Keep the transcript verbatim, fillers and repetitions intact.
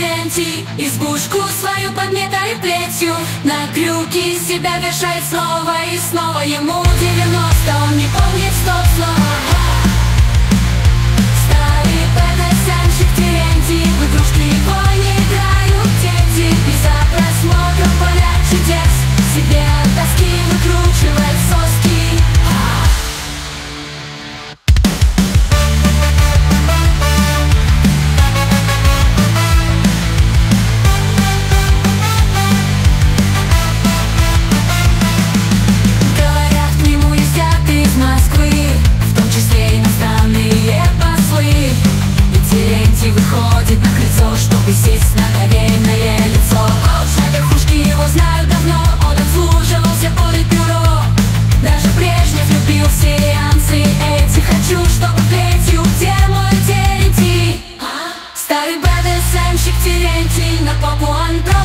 Терентий избушку свою подметает плетью, на крюки себя вешает снова и снова. Ему девяносто, он не помнит стоп снова. Старый БДСМщик Терентий, в игрушки его не играют дети. И за просмотром поля чудес себе от тоски выкручивает соски. Выходит на крыльцо, чтобы сесть на доверенное лицо. На верхушке его знают давно, он отслуживался политбюро. Даже Брежнев любил сеансы эти. Хочу, чтобы плетью, где мой Терентий? Старый БДСМщик Терентий на попу он